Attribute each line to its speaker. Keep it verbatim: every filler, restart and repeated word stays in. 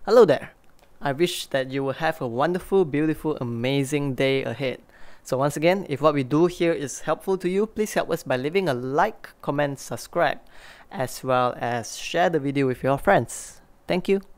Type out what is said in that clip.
Speaker 1: Hello there. I wish that you will have a wonderful, beautiful, amazing day ahead. So once again, if what we do here is helpful to you, please help us by leaving a like, comment, subscribe, as well as share the video with your friends. Thank you.